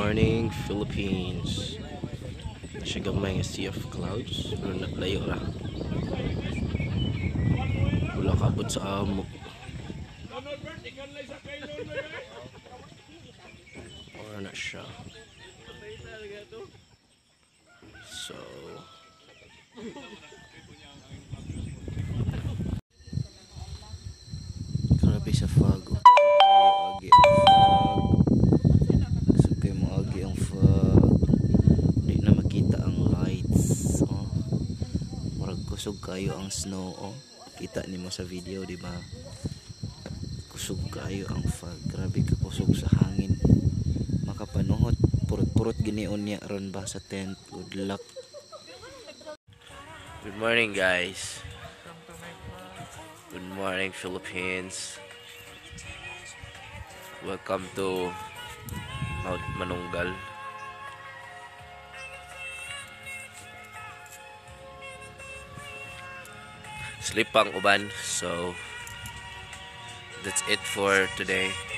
morning, Philippines. Siya gamay nga sea of clouds. Pero layo ra. Wala kabot sa amo. Or na siya. So grabe sa fog. Sugay mo agi ang fog. Hindi na makita ang lights. Oh. Murag kusog kayo ang snow. Oh. Kita nimo sa video, di ba? Kusog kayo ang fog. Grabe ka kusog sa hangin. Makapanuhot. Purot-purot ginion niya ron ba sa tent. Good luck. Good morning, guys. Good morning, Philippines. Welcome to Mount Manunggal. Sleep pang uban. So that's it for today.